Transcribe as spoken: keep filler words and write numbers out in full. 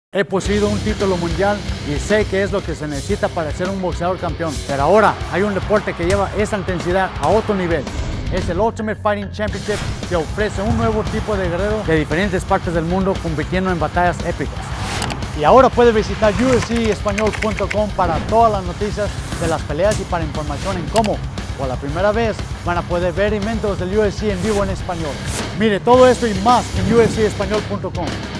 He poseído un título mundial y sé que es lo que se necesita para ser un boxeador campeón. Pero ahora hay un deporte que lleva esa intensidad a otro nivel. Es el Ultimate Fighting Championship, que ofrece un nuevo tipo de guerrero de diferentes partes del mundo compitiendo en batallas épicas. Y ahora puedes visitar U F C español punto com para todas las noticias de las peleas y para información en cómo, por la primera vez, van a poder ver eventos del U F C en vivo en español. Mire todo esto y más en U F C español punto com.